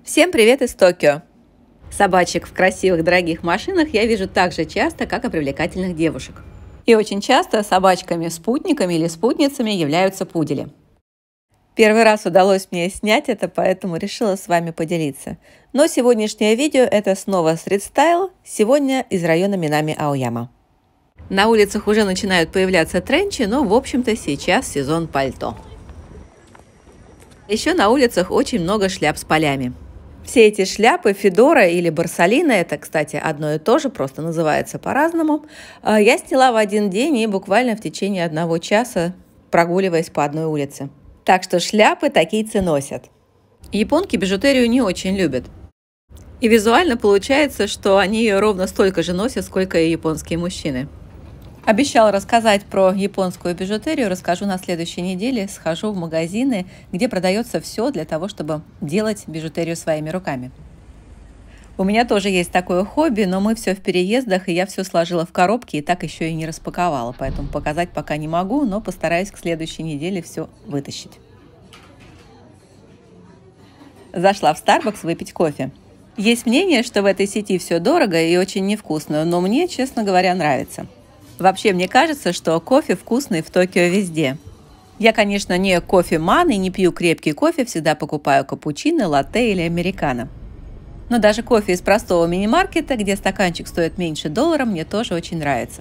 Всем привет из Токио! Собачек в красивых дорогих машинах я вижу так же часто, как и привлекательных девушек. И очень часто собачками-спутниками или спутницами являются пудели. Первый раз удалось мне снять это, поэтому решила с вами поделиться. Но сегодняшнее видео это снова стрит-стайл, сегодня из района Минами-Аояма. На улицах уже начинают появляться тренчи, но в общем-то сейчас сезон пальто. Еще на улицах очень много шляп с полями. Все эти шляпы федора или барсалина, это, кстати, одно и то же, просто называется по-разному, я сняла в один день и буквально в течение 1 часа, прогуливаясь по одной улице. Так что шляпы такийцы носят. Японки бижутерию не очень любят. И визуально получается, что они ее ровно столько же носят, сколько и японские мужчины. Обещала рассказать про японскую бижутерию, расскажу на следующей неделе. Схожу в магазины, где продается все для того, чтобы делать бижутерию своими руками. У меня тоже есть такое хобби, но мы все в переездах, и я все сложила в коробки и так еще и не распаковала. Поэтому показать пока не могу, но постараюсь к следующей неделе все вытащить. Зашла в Starbucks выпить кофе. Есть мнение, что в этой сети все дорого и очень невкусно, но мне, честно говоря, нравится. Вообще, мне кажется, что кофе вкусный в Токио везде. Я, конечно, не кофеман и не пью крепкий кофе, всегда покупаю капучино, латте или американо. Но даже кофе из простого мини-маркета, где стаканчик стоит меньше $1, мне тоже очень нравится.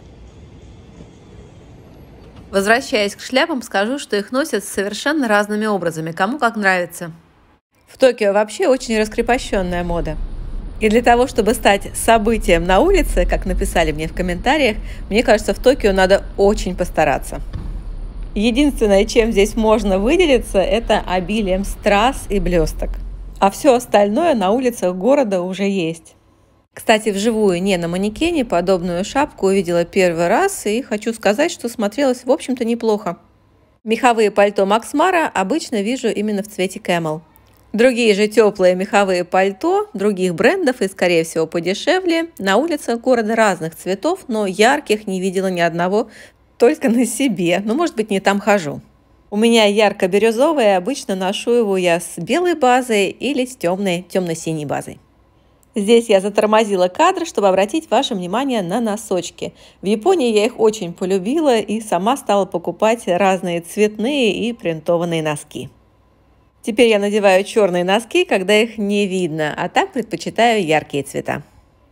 Возвращаясь к шляпам, скажу, что их носят совершенно разными образами, кому как нравится. В Токио вообще очень раскрепощенная мода. И для того, чтобы стать событием на улице, как написали мне в комментариях, мне кажется, в Токио надо очень постараться. Единственное, чем здесь можно выделиться, это обилием страз и блесток. А все остальное на улицах города уже есть. Кстати, вживую, не на манекене, подобную шапку увидела первый раз, и хочу сказать, что смотрелась, в общем-то, неплохо. Меховые пальто Max Mara обычно вижу именно в цвете Camel. Другие же теплые меховые пальто других брендов и, скорее всего, подешевле на улицах города разных цветов, но ярких не видела ни одного, только на себе. Ну, может быть, не там хожу. У меня ярко-бирюзовое, обычно ношу его я с белой базой или с темно-синей базой. Здесь я затормозила кадр, чтобы обратить ваше внимание на носочки. В Японии я их очень полюбила и сама стала покупать разные цветные и принтованные носки. Теперь я надеваю черные носки, когда их не видно, а так предпочитаю яркие цвета.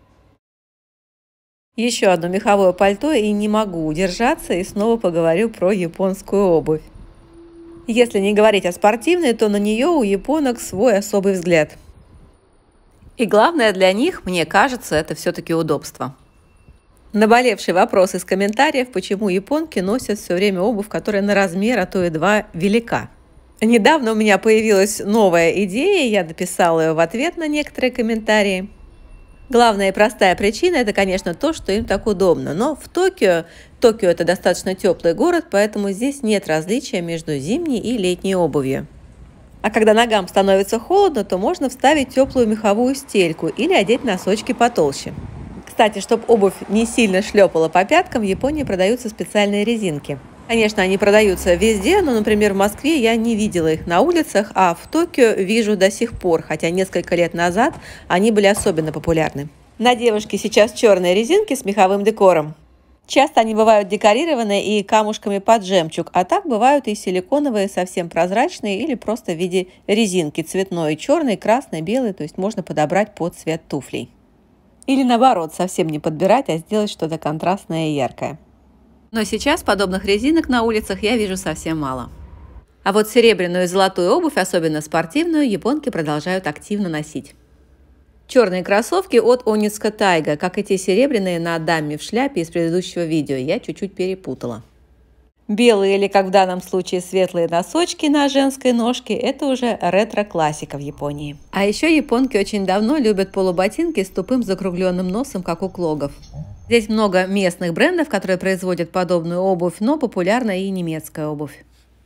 Еще одно меховое пальто и не могу удержаться и снова поговорю про японскую обувь. Если не говорить о спортивной, то на нее у японок свой особый взгляд. И главное для них, мне кажется, это все-таки удобство. Наболевший вопрос из комментариев, почему японки носят все время обувь, которая на размер, а то и 2 велика. Недавно у меня появилась новая идея, я написала ее в ответ на некоторые комментарии. Главная и простая причина – это, конечно, то, что им так удобно. Но в Токио это достаточно теплый город, поэтому здесь нет различия между зимней и летней обувью. А когда ногам становится холодно, то можно вставить теплую меховую стельку или одеть носочки потолще. Кстати, чтобы обувь не сильно шлепала по пяткам, в Японии продаются специальные резинки. Конечно, они продаются везде, но, например, в Москве я не видела их на улицах, а в Токио вижу до сих пор, хотя несколько лет назад они были особенно популярны. На девушке сейчас черные резинки с меховым декором. Часто они бывают декорированы и камушками под жемчуг, а так бывают и силиконовые, совсем прозрачные или просто в виде резинки цветной, черный, красный, белый, то есть можно подобрать под цвет туфлей. Или наоборот, совсем не подбирать, а сделать что-то контрастное и яркое. Но сейчас подобных резинок на улицах я вижу совсем мало. А вот серебряную и золотую обувь, особенно спортивную, японки продолжают активно носить. Черные кроссовки от Onitsuka Tiger, как и те серебряные на даме в шляпе из предыдущего видео, я чуть-чуть перепутала. Белые или, как в данном случае, светлые носочки на женской ножке – это уже ретро-классика в Японии. А еще японки очень давно любят полуботинки с тупым закругленным носом, как у клогов. Здесь много местных брендов, которые производят подобную обувь, но популярна и немецкая обувь.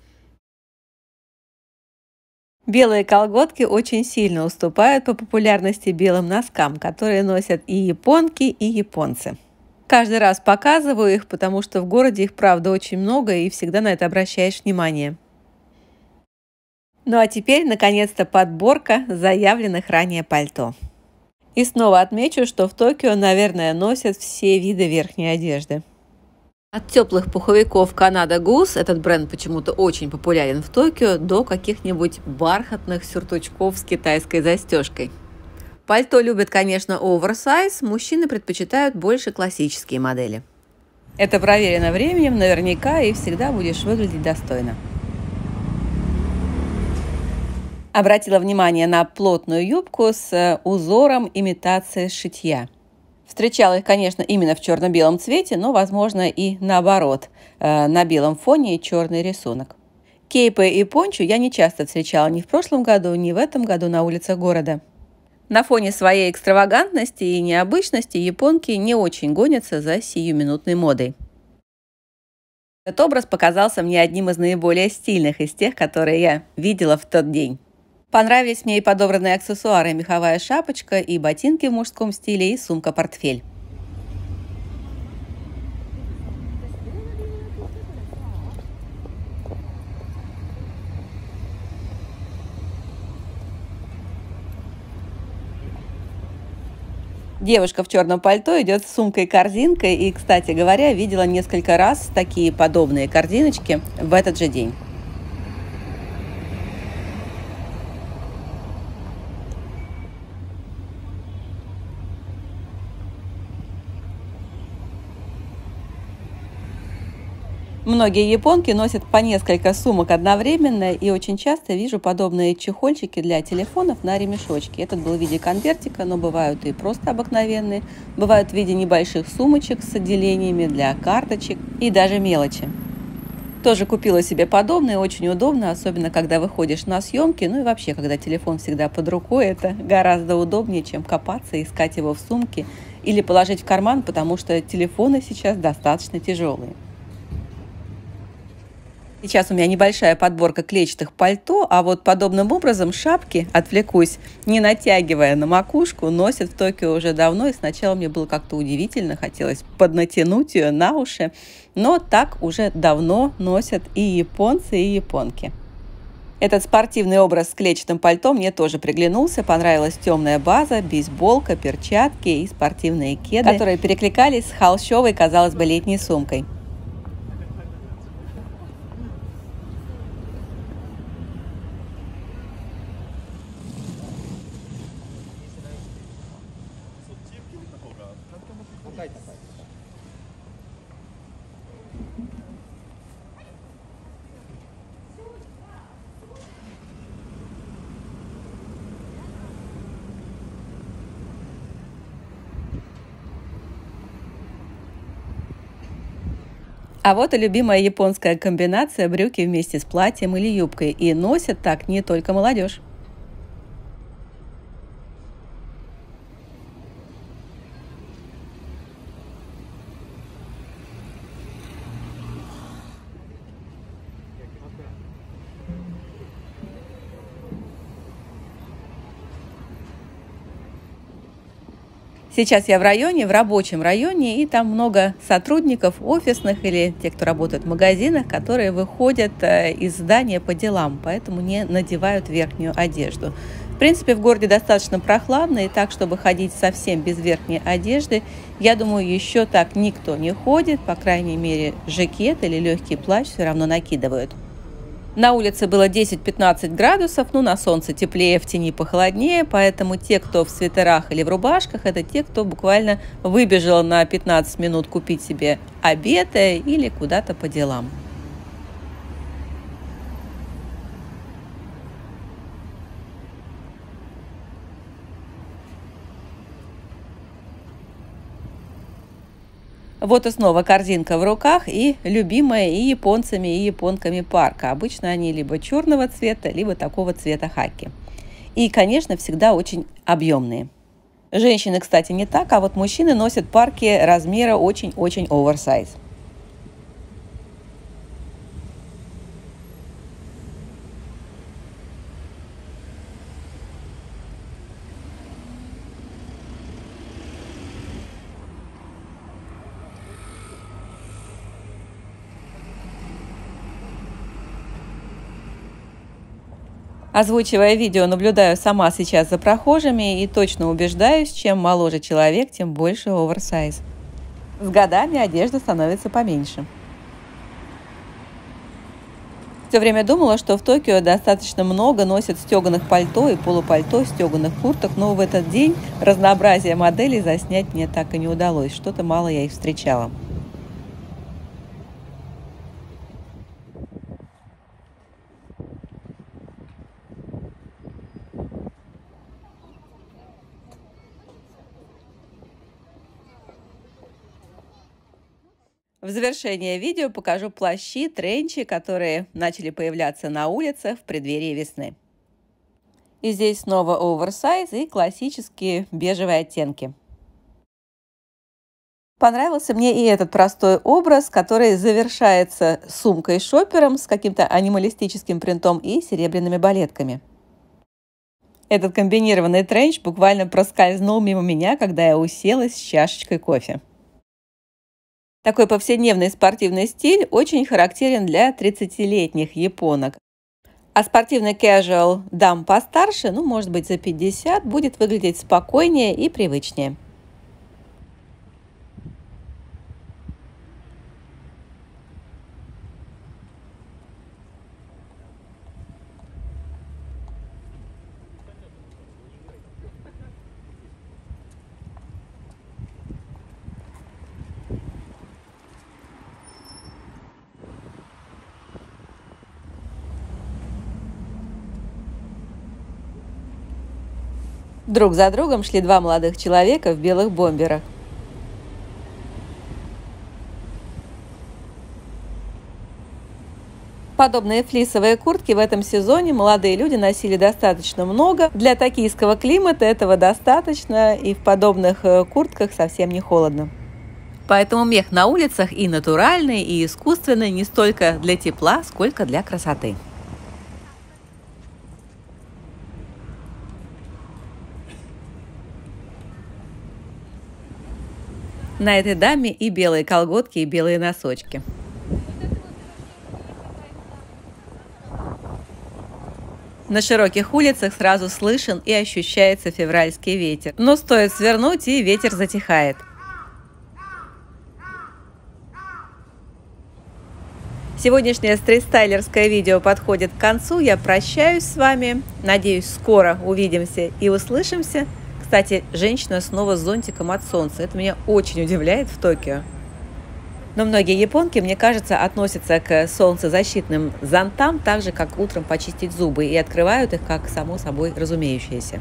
Белые колготки очень сильно уступают по популярности белым носкам, которые носят и японки, и японцы. Каждый раз показываю их, потому что в городе их, правда, очень много, и всегда на это обращаешь внимание. Ну а теперь, наконец-то, подборка заявленных ранее пальто. И снова отмечу, что в Токио, наверное, носят все виды верхней одежды. От теплых пуховиков Canada Goose, этот бренд почему-то очень популярен в Токио, до каких-нибудь бархатных сюртучков с китайской застежкой. Пальто любят, конечно, оверсайз, мужчины предпочитают больше классические модели. Это проверено временем, наверняка, и всегда будешь выглядеть достойно. Обратила внимание на плотную юбку с узором имитации шитья. Встречала их, конечно, именно в черно-белом цвете, но, возможно, и наоборот, на белом фоне черный рисунок. Кейпы и пончо я не часто встречала ни в прошлом году, ни в этом году на улицах города. На фоне своей экстравагантности и необычности японки не очень гонятся за сиюминутной модой. Этот образ показался мне одним из наиболее стильных из тех, которые я видела в тот день. Понравились мне и подобранные аксессуары, меховая шапочка, и ботинки в мужском стиле, и сумка-портфель. Девушка в черном пальто идет с сумкой-корзинкой, и, кстати говоря, видела несколько раз такие подобные корзиночки в этот же день. Многие японки носят по несколько сумок одновременно, и очень часто вижу подобные чехольчики для телефонов на ремешочке. Этот был в виде конвертика, но бывают и просто обыкновенные, бывают в виде небольших сумочек с отделениями для карточек и даже мелочи. Тоже купила себе подобное, очень удобно, особенно когда выходишь на съемки, ну и вообще, когда телефон всегда под рукой, это гораздо удобнее, чем копаться и искать его в сумке или положить в карман, потому что телефоны сейчас достаточно тяжелые. Сейчас у меня небольшая подборка клетчатых пальто, а вот подобным образом шапки, отвлекусь, не натягивая на макушку, носят в Токио уже давно, и сначала мне было как-то удивительно, хотелось поднатянуть ее на уши, но так уже давно носят и японцы, и японки. Этот спортивный образ с клетчатым пальто мне тоже приглянулся, понравилась темная база, бейсболка, перчатки и спортивные кеды, которые перекликались с холщовой, казалось бы, летней сумкой. А вот и любимая японская комбинация брюки вместе с платьем или юбкой. И носят так не только молодежь. Сейчас я в районе, в рабочем районе, и там много сотрудников офисных или те, кто работает в магазинах, которые выходят из здания по делам, поэтому не надевают верхнюю одежду. В принципе, в городе достаточно прохладно, и так, чтобы ходить совсем без верхней одежды, я думаю, еще так никто не ходит, по крайней мере, жакет или легкий плащ все равно накидывают. На улице было 10-15 градусов, ну на солнце теплее, в тени похолоднее, поэтому те, кто в свитерах или в рубашках, это те, кто буквально выбежал на 15 минут купить себе обед или куда-то по делам. Вот и снова корзинка в руках и любимая и японцами, и японками парка. Обычно они либо черного цвета, либо такого цвета хаки. И, конечно, всегда очень объемные. Женщины, кстати, не так, а вот мужчины носят парки размера очень-очень оверсайз. Озвучивая видео, наблюдаю сама сейчас за прохожими и точно убеждаюсь, чем моложе человек, тем больше оверсайз. С годами одежда становится поменьше. Все время думала, что в Токио достаточно много носят стеганых пальто и полупальто, стеганых курток, но в этот день разнообразие моделей заснять мне так и не удалось. Что-то мало я их встречала. В завершение видео покажу плащи, тренчи, которые начали появляться на улицах в преддверии весны. И здесь снова оверсайз и классические бежевые оттенки. Понравился мне и этот простой образ, который завершается сумкой-шопером с каким-то анималистическим принтом и серебряными балетками. Этот комбинированный тренч буквально проскользнул мимо меня, когда я уселась с чашечкой кофе. Такой повседневный спортивный стиль очень характерен для 30-летних японок. А спортивный casual дам постарше, ну, может быть, за 50, будет выглядеть спокойнее и привычнее. Друг за другом шли два молодых человека в белых бомберах. Подобные флисовые куртки в этом сезоне молодые люди носили достаточно много. Для токийского климата этого достаточно, и в подобных куртках совсем не холодно. Поэтому мех на улицах и натуральный, и искусственный не столько для тепла, сколько для красоты. На этой даме и белые колготки, и белые носочки. На широких улицах сразу слышен и ощущается февральский ветер. Но стоит свернуть, и ветер затихает. Сегодняшнее стрит-стайлерское видео подходит к концу. Я прощаюсь с вами. Надеюсь, скоро увидимся и услышимся. Кстати, женщина снова с зонтиком от солнца. Это меня очень удивляет в Токио. Но многие японки, мне кажется, относятся к солнцезащитным зонтам так же, как утром почистить зубы, и открывают их как само собой разумеющееся.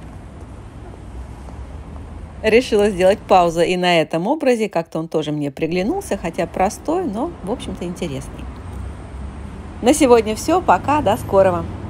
Решила сделать паузу и на этом образе. Как-то он тоже мне приглянулся, хотя простой, но, в общем-то, интересный. На сегодня все. Пока, до скорого.